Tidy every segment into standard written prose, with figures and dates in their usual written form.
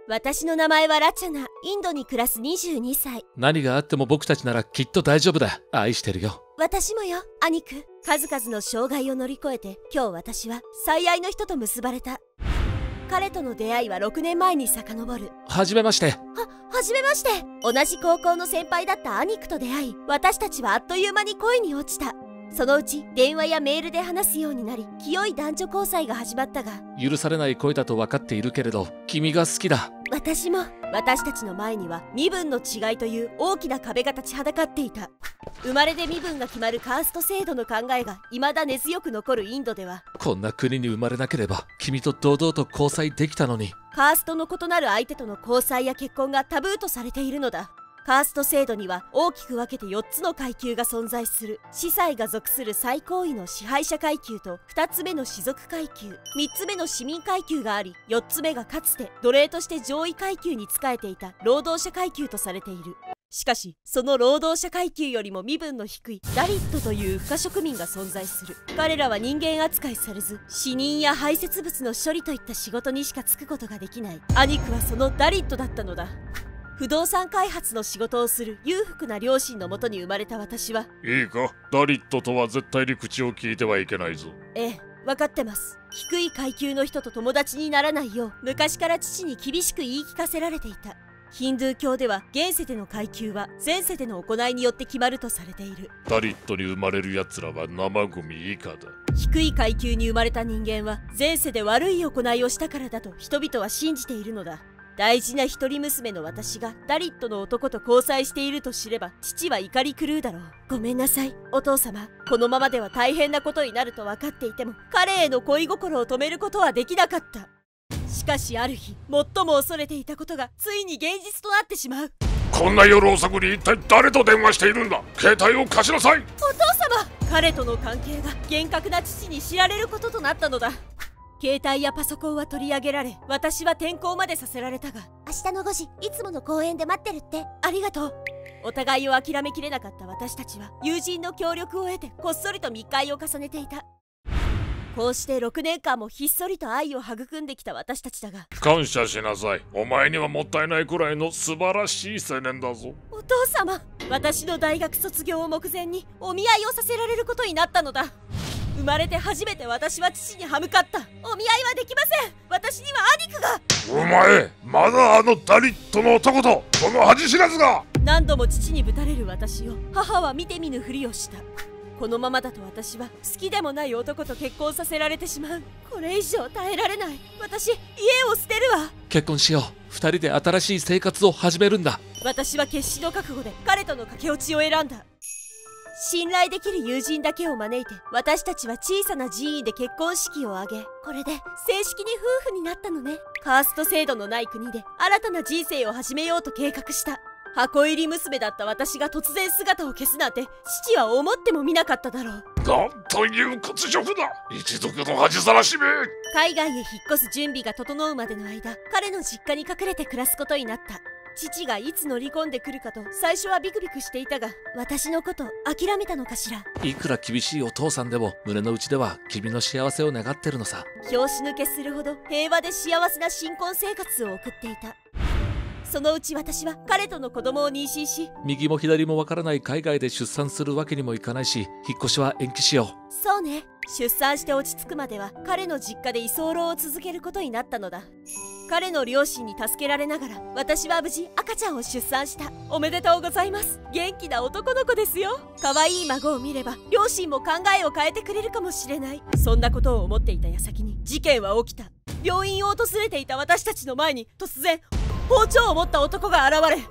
私の名前はラチャナ。インドに暮らす22歳。 何があっても僕たちならきっと大丈夫だ。愛してるよ。 私もよ、アニク。数々の障害を乗り越えて、今日私は最愛の人と結ばれた。彼との出会いは6年前に遡る。 はじめまして。 はじめまして。同じ高校の先輩だったアニクと出会い、私たちはあっという間に恋に落ちた。そのうち電話やメールで話すようになり、清い男女交際が始まったが、 許されない恋だと分かっているけれど、君が好きだ。 私も。私たちの前には身分の違いという大きな壁が立ちはだかっていた。生まれで身分が決まるカースト制度の考えが未だ根強く残るインドでは、 こんな国に生まれなければ君と堂々と交際できたのに。 カーストの異なる相手との交際や結婚がタブーとされているのだ。カースト制度には大きく分けて4つの階級が存在する。司祭が属する最高位の支配者階級と2つ目の士族階級、3つ目の市民階級があり、4つ目がかつて奴隷として上位階級に仕えていた労働者階級とされている。しかしその労働者階級よりも身分の低いダリットという不可職民が存在する。彼らは人間扱いされず、死人や排泄物の処理といった仕事にしか就くことができない。アニクはそのダリットだったのだ。不動産開発の仕事をする裕福な両親のもとに生まれた私は、 いいか、ダリットとは絶対に口を聞いてはいけないぞ。 ええ、分かってます。低い階級の人と友達にならないよう昔から父に厳しく言い聞かせられていた。ヒンドゥー教では現世での階級は前世での行いによって決まるとされている。 ダリットに生まれる奴らは生ゴミ以下だ。 低い階級に生まれた人間は前世で悪い行いをしたからだと人々は信じているのだ。大事な一人娘の私がダリットの男と交際していると知れば、父は怒り狂うだろう。ごめんなさい、お父様。このままでは大変なことになると分かっていても、彼への恋心を止めることはできなかった。しかしある日、最も恐れていたことがついに現実となってしまう。 こんな夜遅くに一体誰と電話しているんだ。携帯を貸しなさい。 お父様。彼との関係が厳格な父に知られることとなったのだ。携帯やパソコンは取り上げられ、私は転校までさせられたが、明日の5時いつもの公園で待ってるって。ありがとう。お互いを諦めきれなかった私たちは友人の協力を得てこっそりと密会を重ねていた。こうして6年間もひっそりと愛を育んできた私たちだが、 感謝しなさい。お前にはもったいないくらいの素晴らしい青年だぞ。 お父様。私の大学卒業を目前にお見合いをさせられることになったのだ。生まれて初めて私は父に歯向かった。お見合いはできません。私にはアニクが。 お前、まだあのダリットの男とこの恥知らずが。 何度も父にぶたれる私を母は見て見ぬふりをした。このままだと私は好きでもない男と結婚させられてしまう。これ以上耐えられない。私、家を捨てるわ。 結婚しよう。2人で新しい生活を始めるんだ。 私は決死の覚悟で彼との駆け落ちを選んだ。信頼できる友人だけを招いて、私たちは小さな寺院で結婚式を挙げ、これで正式に夫婦になったのね。カースト制度のない国で新たな人生を始めようと計画した。箱入り娘だった私が突然姿を消すなんて、父は思ってもみなかっただろう。 なんという屈辱だ。一族の恥さらしめ。 海外へ引っ越す準備が整うまでの間、彼の実家に隠れて暮らすことになった。父がいつ乗り込んでくるかと最初はビクビクしていたが、私のこと諦めたのかしら。 いくら厳しいお父さんでも胸の内では君の幸せを願ってるのさ。 拍子抜けするほど平和で幸せな新婚生活を送っていた。そのうち私は彼との子供を妊娠し、 右も左もわからない海外で出産するわけにもいかないし、引っ越しは延期しよう。 そうね。出産して落ち着くまでは彼の実家で居候を続けることになったのだ。彼の両親に助けられながら私は無事赤ちゃんを出産した。おめでとうございます。元気な男の子ですよ。可愛い孫を見れば両親も考えを変えてくれるかもしれない。そんなことを思っていた矢先に事件は起きた。病院を訪れていた私たちの前に突然包丁を持った男が現れ、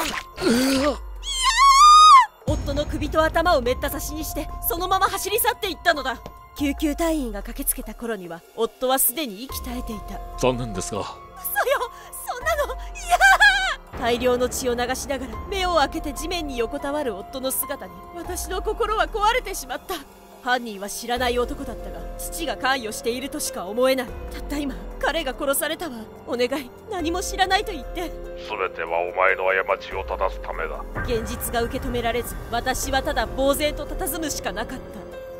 夫の首と頭をめった刺しにしてそのまま走り去っていったのだ。救急隊員が駆けつけた頃には夫はすでに息絶えていた。 残念ですが。 嘘よ、そんなの。いやー。大量の血を流しながら目を開けて地面に横たわる夫の姿に私の心は壊れてしまった。犯人は知らない男だったが、父が関与しているとしか思えない。たった今彼が殺されたわ。お願い、何も知らないと言って。 全てはお前の過ちを正すためだ。 現実が受け止められず、私はただ呆然と佇むしかなかった。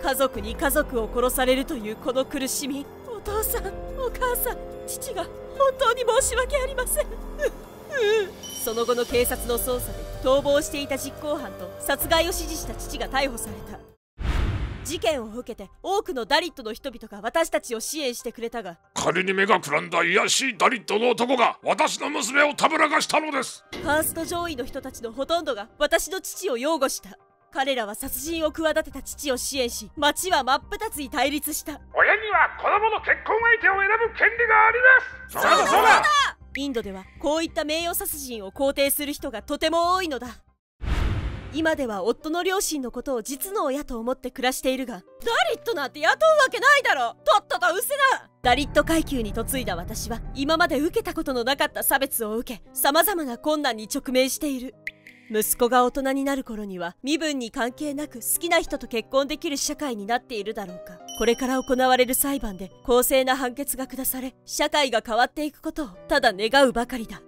家族に家族を殺されるというこの苦しみ。お父さん、お母さん、父が本当に申し訳ありません。その後の警察の捜査で逃亡していた実行犯と殺害を指示した父が逮捕された。事件を受けて多くのダリットの人々が私たちを支援してくれたが、 仮に目がくらんだ卑しいダリットの男が私の娘をたぶらかしたのです。 カースト上位の人たちのほとんどが私の父を擁護した。彼らは殺人を企てた父を支援し、町は真っ二つに対立した。 親には子供の結婚相手を選ぶ権利があります。そうだそうだ。 インドではこういった名誉殺人を肯定する人がとても多いのだ。今では夫の両親のことを実の親と思って暮らしているが、ダリットなんて雇うわけないだろ。とっとと失せな。ダリット階級に嫁いだ私は今まで受けたことのなかった差別を受け、様々な困難に直面している。息子が大人になる頃には身分に関係なく好きな人と結婚できる社会になっているだろうか。これから行われる裁判で公正な判決が下され、社会が変わっていくことをただ願うばかりだ。